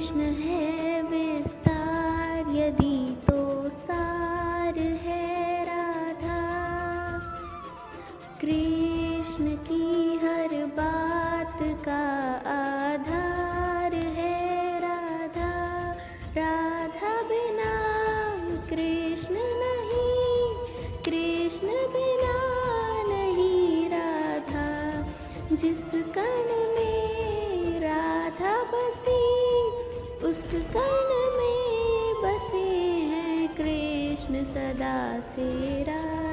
कृष्ण है विस्तार, यदि तो सार है राधा। कृष्ण की हर बात का आधार है राधा। राधा बिना कृष्ण नहीं, कृष्ण बिना नहीं राधा। जिस कण में राधा बसी, उस कण में बसे हैं कृष्ण सदा से राधा।